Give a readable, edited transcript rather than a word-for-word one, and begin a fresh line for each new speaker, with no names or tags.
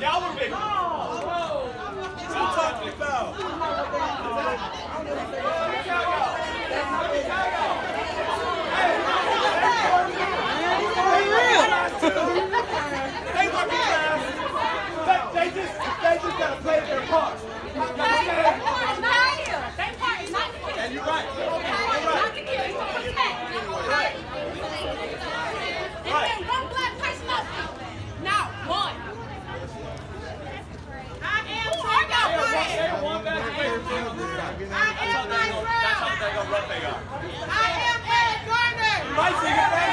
Y'all were big. What you talking about? They just gotta play their part. And you're right.
One black person up. Not one. I am my
That's how they go rough they are.
I am Eric Garner.
You might see him.